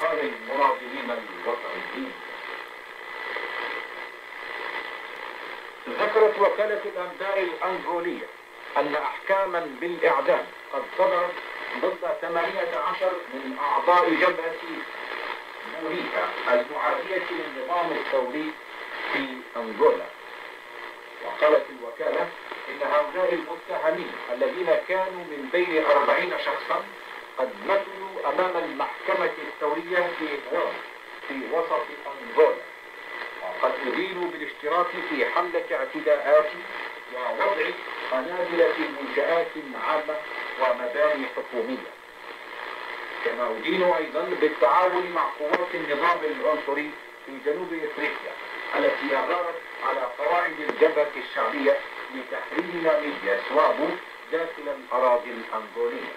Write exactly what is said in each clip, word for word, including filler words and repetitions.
اعتقال المناضلين الوطنيين. ذكرت وكالة الأنباء الأنغولية أن أحكاما بالإعدام قد صدرت ضد ثمانية عشر من أعضاء جبهة بوريكا المعادية للنظام الثوري في أنغولا. وقالت الوكالة إن هؤلاء المتهمين الذين كانوا من بين أربعين شخصا قد مثلوا أمام المحكمة الثورية في غوام في وسط أنغولا، وقد أدينوا بالاشتراك في حملة اعتداءات ووضع قنابل في منشآت عامة ومباني حكومية. كما أدينوا أيضا بالتعاون مع قوات النظام العنصري في جنوب إفريقيا التي أغارت على قواعد الجبهة الشعبية لتحرير ناميبيا سوابو داخل الأراضي الأنغولية.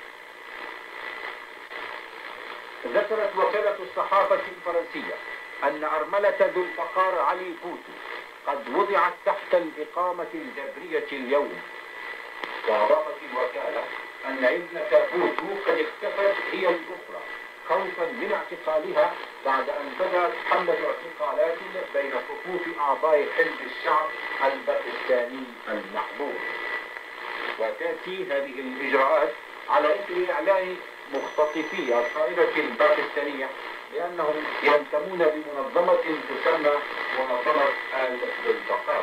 ذكرت وكالة الصحافة الفرنسية أن أرملة ذو الفقار علي بوتو قد وضعت تحت الإقامة الجبرية اليوم. وأضافت الوكالة أن ابنة بوتو قد اختفت هي الأخرى خوفا من اعتقالها بعد أن بدأت حملة اعتقالات بين صفوف أعضاء حزب الشعب الباكستاني المحظور. وتأتي هذه الإجراءات على إثر إعلان مختطفي الطائرة الباكستانية لأنهم ينتمون لمنظمة تسمى منظمة آل بالبقار.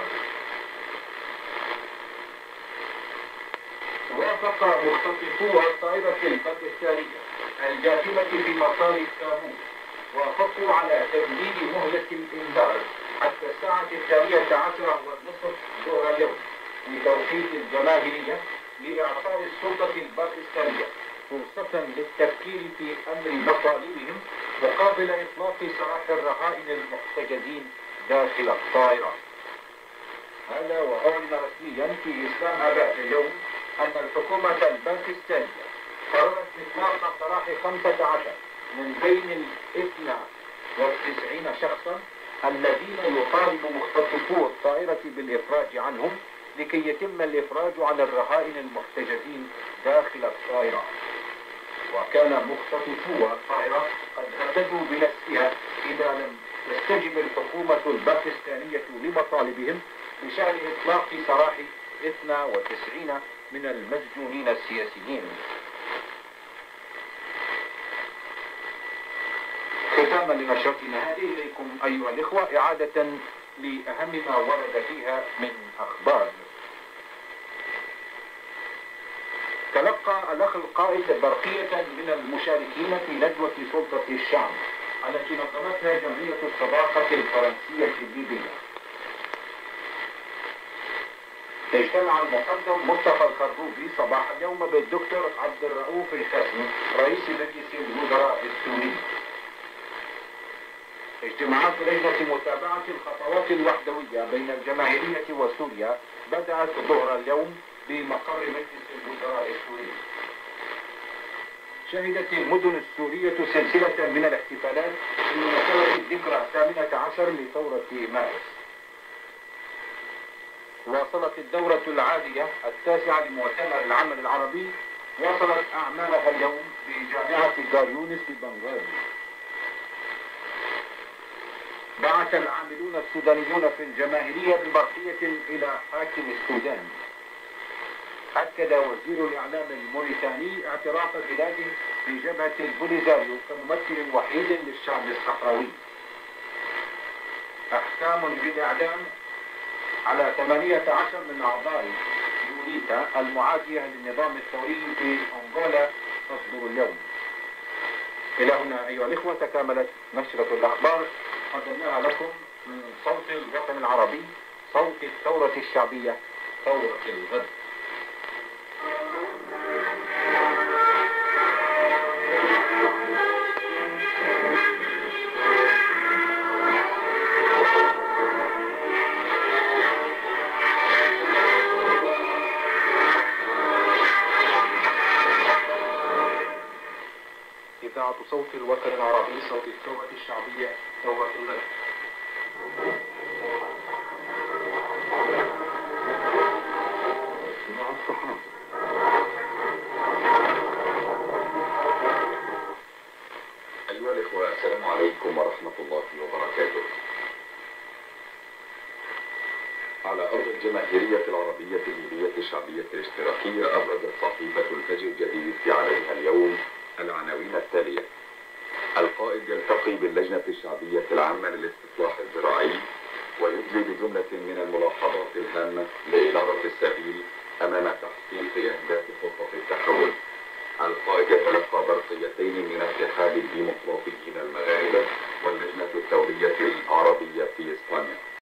وافق مختطفو الطائرة الباكستانية الجاثمة في مطار كابول وافقوا على تمديد مهلة الإنذار حتى الساعة الثانية عشرة والنصف ظهر اليوم بتوقيت الجماهيرية لإعطاء السلطة الباكستانية فرصة للتفكير في أمر مطالبهم مقابل إطلاق سراح الرهائن المحتجزين داخل الطائرة. هذا وأعلن رسميا في إسلام آباد اليوم أن الحكومة الباكستانية قررت إطلاق سراح خمسة عشر من بين الاثنى والتسعين شخصا الذين يطالب مختطفو الطائرة بالإفراج عنهم لكي يتم الإفراج عن الرهائن المحتجزين داخل الطائرة. وكان مختطفو الطائرة قد هددوا بنفسها إذا لم تستجب الحكومة الباكستانية لمطالبهم بشأن إطلاق سراح اثنين وتسعين من المسجونين السياسيين. ختاما لنشرتنا هذه إليكم أيها الإخوة إعادة لأهم ما ورد فيها من أخبار. تلقى الأخ القائد برقية من المشاركين في ندوة سلطة الشعب التي نظمتها جمعية الصداقة الفرنسية الليبية. اجتمع المقدم مصطفى الخربوبي صباح اليوم بالدكتور عبد الرؤوف الحسني رئيس مجلس الوزراء السوري. اجتماعات لجنة متابعة الخطوات الوحدوية بين الجماهيرية وسوريا بدأت ظهر اليوم بمقر مجلس الوزراء السوري. شهدت المدن السورية سلسلة من الاحتفالات بمناسبة الذكرى الثامنة عشر لثورة مارس. واصلت الدورة العادية التاسعة لمؤتمر العمل العربي واصلت أعمالها اليوم بجامعة دار يونس ببنغازي. بعث العاملون السودانيون في الجماهيرية ببرقية إلى حاكم السودان. أكد وزير الإعلام الموريتاني اعتراف بلاده بجبهة البوليزاريو كممثل وحيد للشعب الصحراوي. أحكام بالإعدام على ثمانية عشر من أعضاء يوريتا المعادية للنظام الثوري في أنغولا تصدر اليوم. إلى هنا أيها الإخوة تكاملت نشرة الأخبار قدمناها لكم من صوت الوطن العربي، صوت الثورة الشعبية، ثورة الغد. إذاعة صوت الوطن العربي، صوت الثورة الشعبية، ثورة الغد. أيها الإخوة، السلام عليكم ورحمة الله وبركاته. على أرض الجماهيرية العربية الليبية الشعبية الاشتراكية أبرزت صحيفة الفجر الجديد في عليها اليوم العناوين التالية: القائد يلتقي باللجنة الشعبية العامة للاستصلاح الزراعي ويدلي بجملة من الملاحظات الهامة لإدارة السبيل أمام تحقيق أهداف خطة التحول. القائد يتلقى برقيتين من اتحاد الديمقراطيين المغاربة واللجنة الثورية